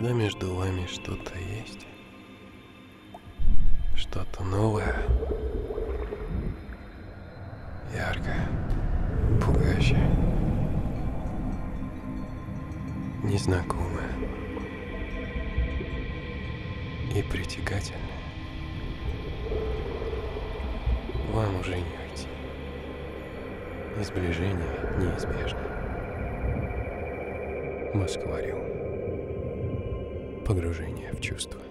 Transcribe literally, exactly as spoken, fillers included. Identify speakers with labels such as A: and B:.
A: когда между вами что-то есть, что-то новое, яркое, пугающее, незнакомое и притягательное, вам уже не уйти, и сближение неизбежно. Москварю. Погружение в чувства.